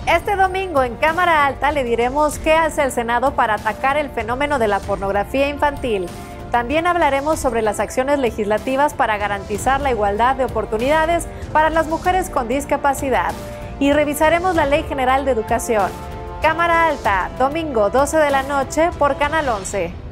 Este domingo en Cámara Alta le diremos qué hace el Senado para atacar el fenómeno de la pornografía infantil. También hablaremos sobre las acciones legislativas para garantizar la igualdad de oportunidades para las mujeres con discapacidad. Y revisaremos la Ley General de Educación. Cámara Alta, domingo 12 de la noche por Canal 11.